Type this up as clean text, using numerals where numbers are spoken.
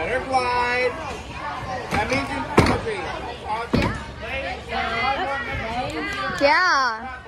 Let her glide. That means in poetry. Yeah.